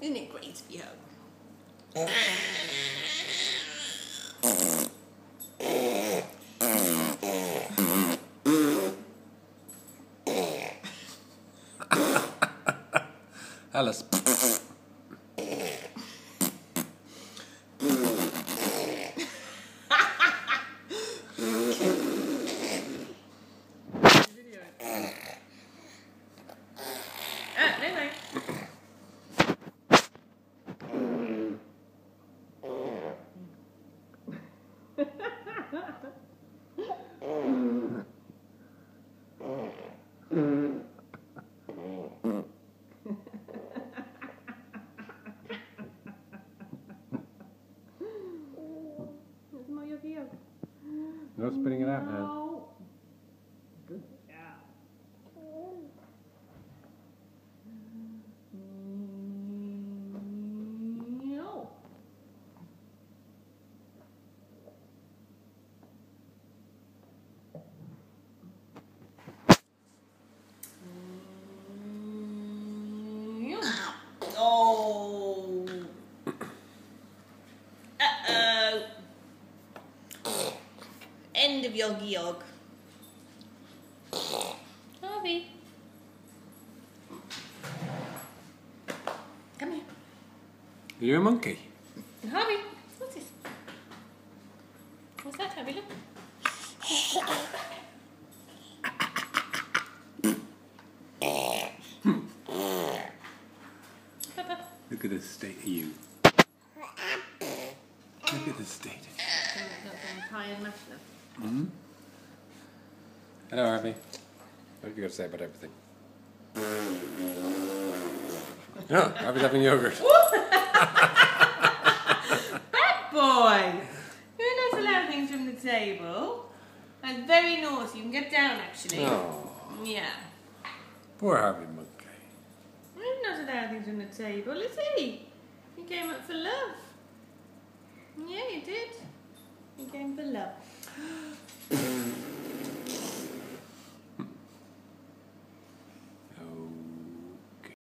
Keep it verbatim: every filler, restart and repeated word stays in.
Isn't it great to be home? Alice. Ah, no, no. There's more yogi yog. No spitting it out now. No. Good job. No. Oh. Uh-oh. End of yogi yog. Harvey. Come here. Are you a monkey? Harvey, what's this? What's that, Harvey? Look. Papa. Look at the state of you. Look at the state of you. Mm-hmm. Hello, Harvey. What have you got to say about everything? Oh, Harvey's having yogurt. Bad boy! Who does allow things from the table? That's very naughty. You can get down, actually. Oh, Yeah. poor Harvey monkey. Who's not allowed things from the table, is he? He came up for love. Yeah, he did. He came for love.